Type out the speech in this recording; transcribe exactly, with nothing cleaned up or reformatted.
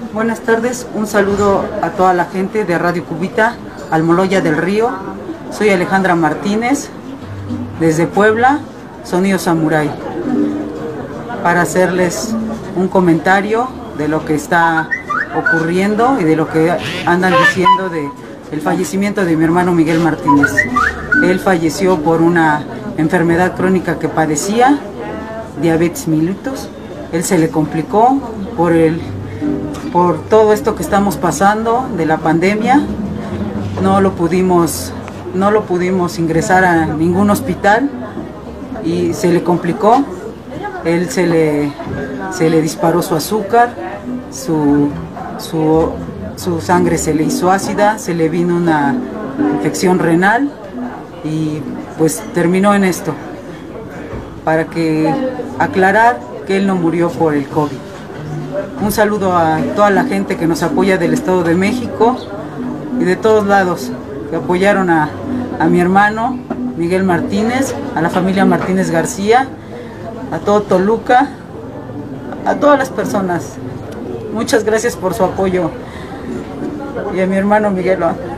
Buenas tardes, un saludo a toda la gente de Radio Cubita, Almoloya del Río. Soy Alejandra Martínez, desde Puebla, Sonido Samurai, para hacerles un comentario de lo que está ocurriendo y de lo que andan diciendo de el fallecimiento de mi hermano Miguel Martínez. Él falleció por una enfermedad crónica que padecía, diabetes mellitus. Él se le complicó por el por todo esto que estamos pasando de la pandemia. No lo pudimos no lo pudimos ingresar a ningún hospital y se le complicó. Él se le se le disparó su azúcar, su su su sangre se le hizo ácida, se le vino una infección renal y pues terminó en esto. Para que aclarar que él no murió por el COVID. Un saludo a toda la gente que nos apoya del Estado de México y de todos lados, que apoyaron a, a mi hermano Miguel Martínez, a la familia Martínez García, a todo Toluca, a todas las personas. Muchas gracias por su apoyo y a mi hermano Miguel.